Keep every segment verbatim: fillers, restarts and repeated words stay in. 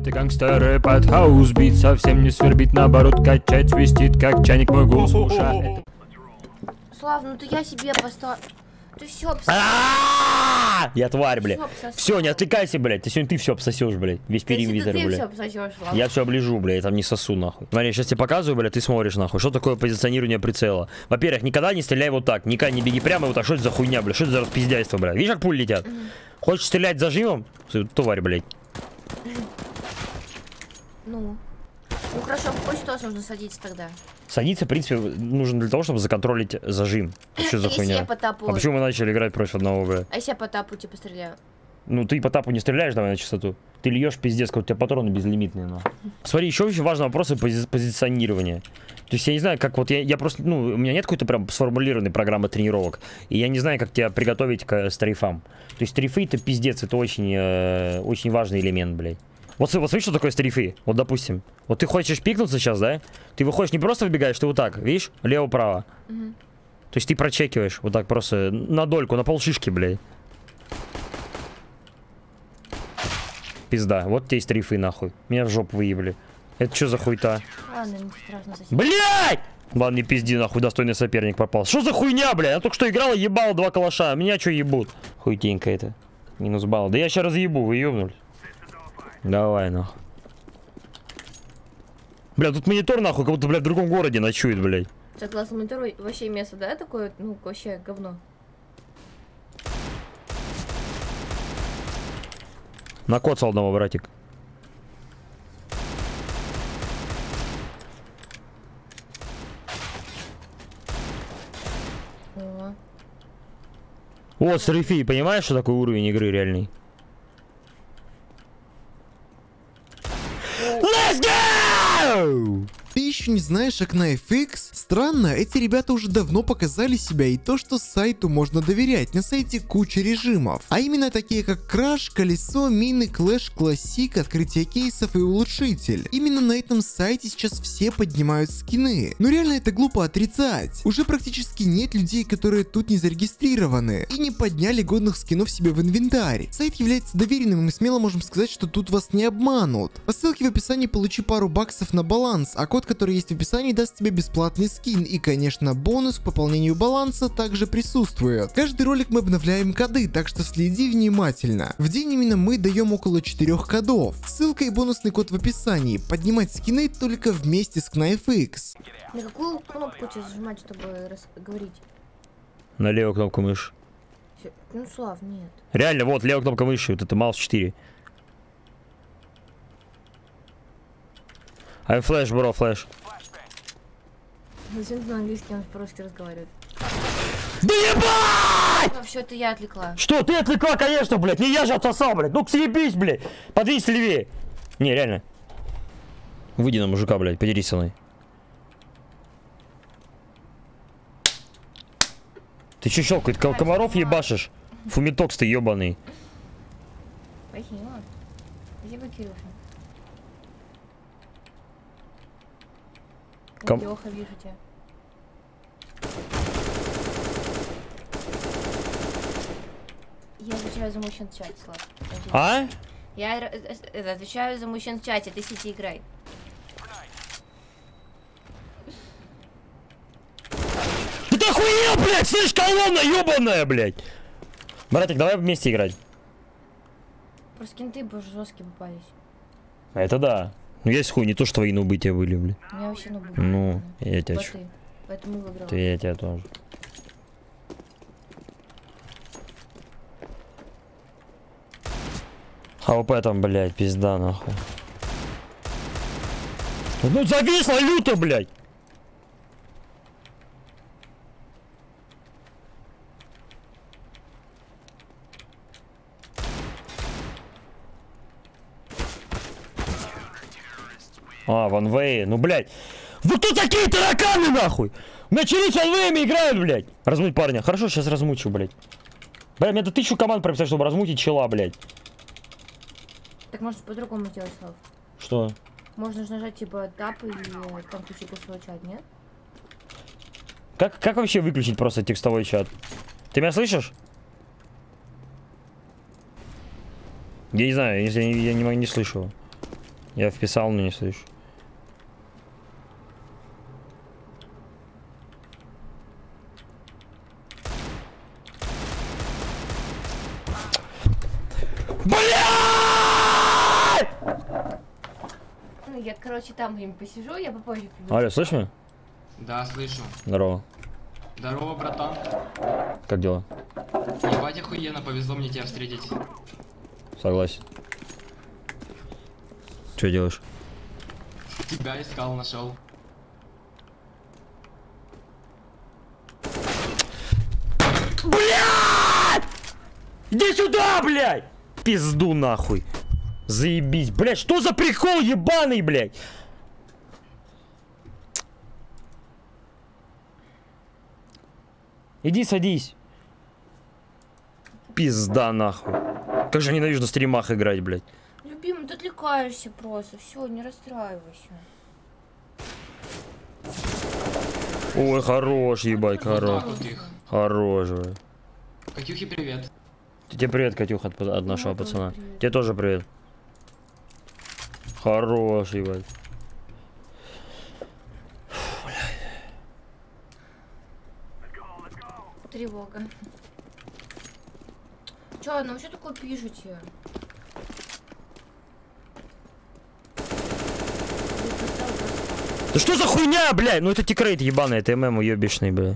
Ты гангстер, под хаус бит, совсем не свербит, наоборот качать свистит, как чайник мой голос в ушах. Слав, ну ты я себе поставил. Ты все Я тварь, блядь. Все, не отвлекайся, блядь. Ты сегодня ты все обсосешь, блядь. Весь периметр, блядь. Я все оближу, блядь. Я там не сосу, нахуй. Смотри, сейчас тебе показываю, блядь, ты смотришь, нахуй. Что такое позиционирование прицела? Во-первых, никогда не стреляй вот так. Никогда не беги прямо вот так. Что это за хуйня, блядь? Что это за распиздяйство, блядь? Видишь, как пули летят? Хочешь стрелять зажимом? Тварь, блядь. Ну. Ну хорошо, в почту нужно садиться тогда. Садиться, в принципе, нужно для того, чтобы законтролить зажим. Что за хуйня? А почему мы начали играть против одного, бля? А если я по тапу типа стреляю? Ну ты по тапу не стреляешь, давай на чистоту. Ты льешь пиздец, как у тебя патроны безлимитные, но. Смотри, еще очень важный вопрос пози позиционирования. То есть я не знаю, как вот я, я просто, ну, у меня нет какой-то прям сформулированной программы тренировок. И я не знаю, как тебя приготовить к стрейфам. То есть стрейфы это пиздец, это очень, э, очень важный элемент, блядь. Вот, вот смотри, что такое стрейфы. Вот, допустим, вот ты хочешь пикнуться сейчас, да? Ты выходишь, не просто выбегаешь, ты вот так, видишь, лево-право. Угу. То есть ты прочекиваешь вот так просто на дольку, на полшишки, блядь. Пизда, вот те стрейфы, нахуй. Меня в жопу выебли. Это что за хуйта? Ладно, не страшно, сосед. Блядь! Ладно, не пизди, нахуй, достойный соперник попал. Что за хуйня, блядь? Я только что играла, ебала два калаша. Меня что ебут? Хуйтенько это. Минус балл. Да я сейчас разъебу, вы ебнулись. Давай, нахуй. Бля, тут монитор, нахуй, как будто, блядь, в другом городе ночует, блядь. Согласно монитору, вообще место, да, такое, ну, вообще говно. Накоцал одного, братик. О. Вот, стрейфи, понимаешь, что такой уровень игры реальный? Let's go! Ты еще не знаешь окна эф икс? Странно, эти ребята уже давно показали себя и то, что сайту можно доверять. На сайте куча режимов. А именно такие как краш, колесо, мины, клэш, классик, открытие кейсов и улучшитель. Именно на этом сайте сейчас все поднимают скины. Но реально это глупо отрицать. Уже практически нет людей, которые тут не зарегистрированы и не подняли годных скинов себе в инвентарь. Сайт является доверенным, и мы смело можем сказать, что тут вас не обманут. По ссылке в описании получи пару баксов на баланс, а код, который есть в описании, даст тебе бесплатный скин, и конечно бонус к пополнению баланса также присутствует. Каждый ролик мы обновляем коды, так что следи внимательно. В день именно мы даем около четырёх кодов. Ссылка и бонусный код в описании. Поднимать скины только вместе с кнайфикс. На какую кнопку тебе зажимать, чтобы говорить? На левую кнопку мыши. Ну, Слав, нет. Реально, вот левая кнопка мыши, вот это маус четыре. Ай, флэш, бро, флэш. Зачем ты на английском он по-русски разговаривает? Да ебать! Ну, все это я отвлекла. Что, ты отвлекла, конечно, блядь. Не я же отсосал, блядь. Ну, съебись, блядь. Подвинься левее. Не, реально. Выйди на мужика, блядь, поделись со мной. Ты че щелкает? Комаров ебашишь? Фумитокс ты ебаный. Спасибо. Спасибо, Кирюша. Ком... Леха, вижу тебя. Я отвечаю за мужчин в чате, Слав. А? Я это, отвечаю за мужчин в чате, ты сиди играй. Это хуйня, блядь! Слышь, колонна ебаная, блядь! Братик, давай вместе играть. Просто кенты боже жесткие попались. Это да. Ну есть хуй, не то, что твои нубы тебя были, блядь. У меня вообще нубы. Ну, я тебя чу. Поэтому выиграл. Ты, я тебя тоже. ХВП там, блядь, пизда, нахуй. Ну зависло люто, блядь! А, ванвей, ну, блядь. Вы кто такие тараканы, нахуй? Начались ванвеями играют, блядь. Размуть парня. Хорошо, сейчас размучу, блядь. Бля, мне до тысячу команд прописать, чтобы размутить чела, блядь. Так может по-другому сделать, Слав? Что? Можно же нажать, типа, тап и там включить голосовой чат, нет? Как, как вообще выключить просто текстовой чат? Ты меня слышишь? Я не знаю, если я не, я не, не слышу. Я вписал, но не слышу. Блядь! Ну, я, короче, там где-нибудь посижу, я попозже приду. Алло, слышишь меня? Да, слышу. Здорово. Здорово, братан. Как дела? Ебать охуенно, повезло мне тебя встретить. Согласен. Что делаешь? Тебя искал, нашел. Блядь! Иди сюда, блядь! Пизду нахуй. Заебись. Блядь, что за прикол ебаный, блядь? Иди садись. Пизда нахуй. Как же ненавижу на стримах играть, блядь. Любимый, ты отвлекаешься просто. Все, не расстраивайся. Ой, хорош, ебать, хорош. Вот так вот их. Хорош, блядь. Катюхи, привет. Тебе привет, Катюха, от, от нашего Ну, пацана. привет. Тебе тоже привет. Хорош, ебать. Тревога. Чё, ну вы что такое пишете? Да что за хуйня, блядь? Ну это тикрейт ебаный, это ММ уебищный, блядь.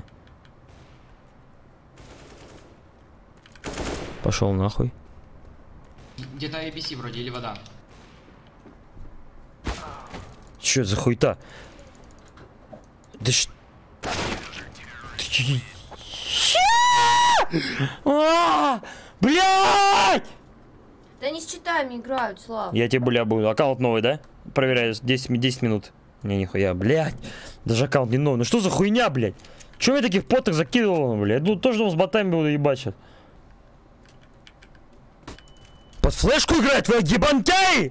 Пошел нахуй. Где-то эй би си вроде или вода. Че за хуйта? Да ш... А, блядь! Да они с читами играют, Слава. Я тебе, бля, буду. Аккаунт новый, да? Проверяю. десять, десять минут. Не, нихуя, блядь. Даже аккаунт не новый. Ну что за хуйня, блядь? Че я таких поток закидывал, блядь? Ну тоже с ботами буду ебать сейчас. Под флешку играет, вы ебантай!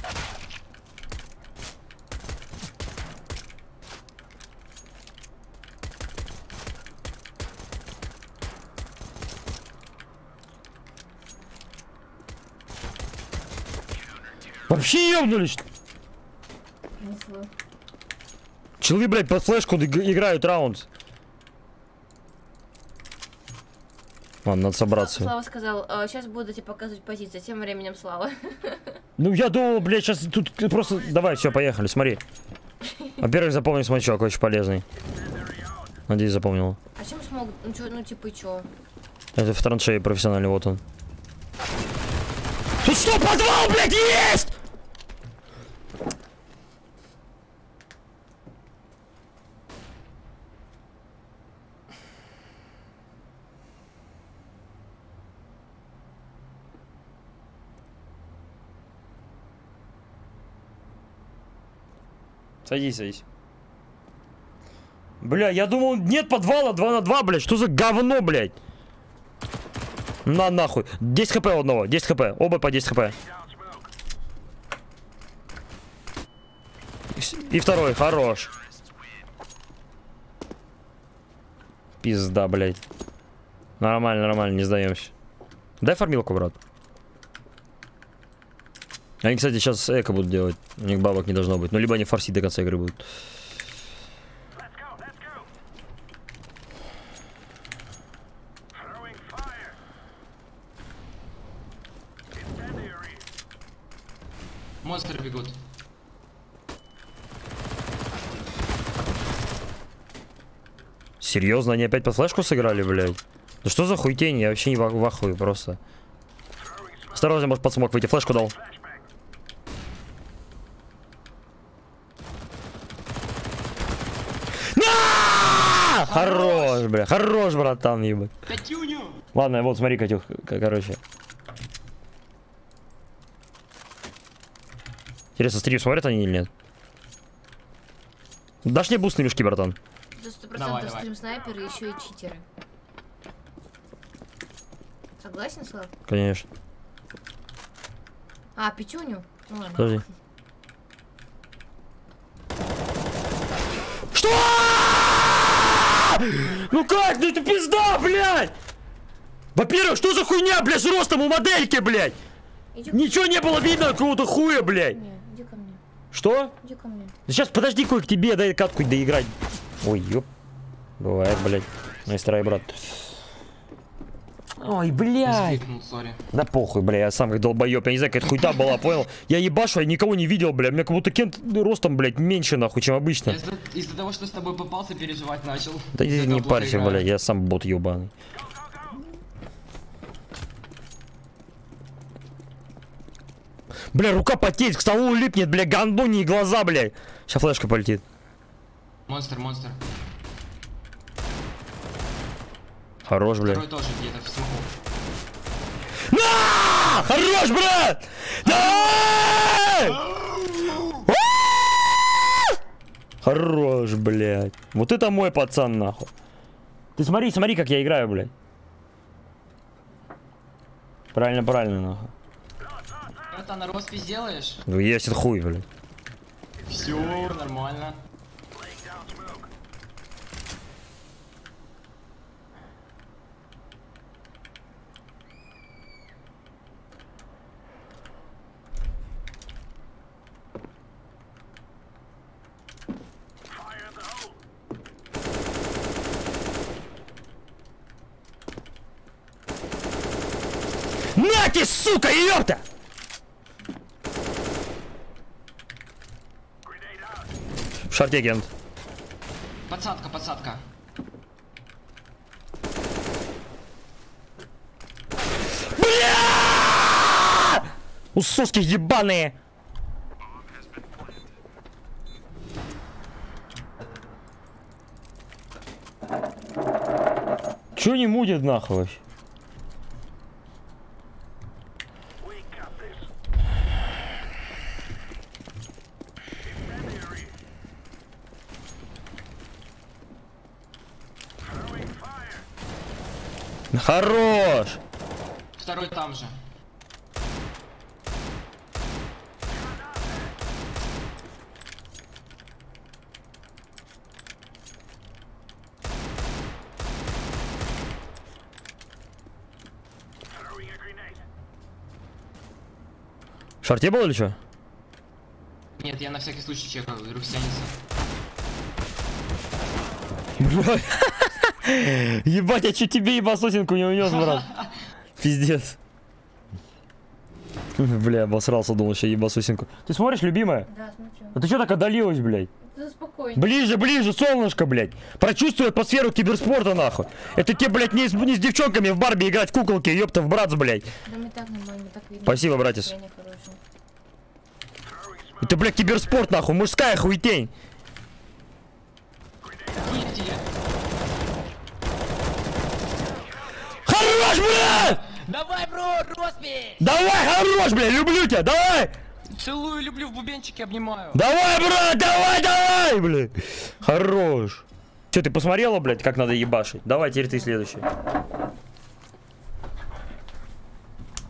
Вообще ебнулись! Принесла. Челы, блядь, под флешку играют раунд. Ладно, надо собраться. Слава сказал, сейчас буду тебе показывать позиции, тем временем Слава. Ну я думал, блядь, сейчас тут просто... Давай, все, поехали, смотри. Во-первых, запомни смачок, очень полезный. Надеюсь, запомнил. А чем смогут? Ну, чё, ну типа чё? Это в траншее профессиональный, вот он. Тут что, подвал, блядь, есть? Садись, садись. Бля, я думал, нет подвала два на два, блядь. Что за говно, блядь? На нахуй. десять хп у одного, десять хп. Оба по десять хп. И второй, хорош. Пизда, блядь. Нормально, нормально, не сдаемся. Дай фармилку, брат. Они, кстати, сейчас эко будут делать. У них бабок не должно быть. Ну, либо они форсить до конца игры будут. Монстры бегут. Серьезно, они опять под флешку сыграли, блядь? Да что за хуйтень? Я вообще не в, в ахуе просто. Осторожно, может под смог выйти. Флешку дал. На! Хорош, бля. Хорош, братан, ебать. Катюню! Ладно, вот смотри, Катюх, короче. Интересно, стрим смотрят они или нет? Дашь мне буст на мешки, братан? Это сто Давай, процентов давай. стрим снайперы, еще и читеры. Согласен, Слав? Конечно. А, пятюню? Ну ладно. Подожди. Что? Ну как? Ну это пизда, блядь! Во-первых, что за хуйня, блядь, с ростом у модельки, блядь? Иди... Ничего не было видно, какого-то хуя, блядь. Не, иди ко мне. Что? Иди ко мне. Да сейчас подожди, кое к тебе, дай катку доиграть. Ой, ёп. Бывает, блядь. Настраивай, брат. Ой, блядь. Скликнул, сори. Да похуй, бля, я сам как долбоёб. Я не знаю, какая-то хуйта была, понял? Я ебашу, я никого не видел, бля. У меня как будто Кент ростом, блядь, меньше, нахуй, чем обычно. Из-за из-за того, что с тобой попался, переживать начал. Да Из-за не этого парься, плохо бля, играю. я сам бот ебаный. Бля, рука потеет, к столу липнет, бля, гандони и глаза, бля. Сейчас флешка полетит. Монстр, монстр. Хорош, бля. Второй тоже где-то в смогу. На! Хорош, брат! Давай! Хорош, блядь. Вот это мой пацан, нахуй. Ты смотри, смотри, как я играю, блядь. Правильно, правильно, нахуй. Это на роспись сделаешь? Ну, есть это хуй, блядь. Все, нормально. Нате, сука, ёпта! В шарте агент. Подсадка, подсадка. Бля! Усоски ебаные! Чё не мутит нахуй вообще? Хорош! Второй там же. В шарте был или что? Нет, я на всякий случай чекаю, вдруг стянется. Ебать, я чуть тебе ебасосинку не унес, брат. Пиздец. Бля, обосрался, думал, что ебасосинку. Ты смотришь, любимая? Да, смотрю. А ты что так отдалилась, блядь? Да спокойно. Ближе, ближе, солнышко, блядь. Прочувствуй атмосферу киберспорта, нахуй. Это тебе, блядь, не с, не с девчонками в Барби играть в куколки, ёпта, в братц, блядь. Да мне так нормально, так видно. Спасибо, братец. Я не хороший. Это, блядь, киберспорт, нахуй, мужская хуетень. Видите, Хорош, блядь! давай, бро, роспись! Давай, хорош, блядь, люблю тебя, давай! Целую, люблю, в бубенчике обнимаю. Давай, брат, давай, давай, блядь! Хорош. Че, ты посмотрела, блядь, как надо ебашить? Давай, теперь ты следующий.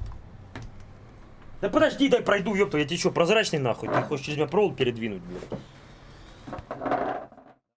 Да подожди, дай пройду, ёпта, я тебе что, прозрачный нахуй? Ты хочешь через меня провод передвинуть, блядь?